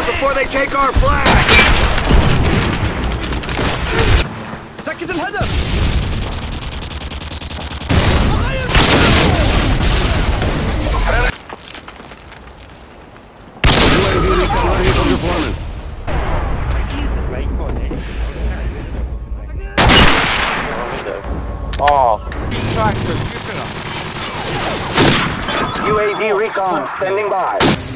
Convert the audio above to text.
before they take our flag! سكت الهدف! UAV recon ready for deployment. UAV recon standing by.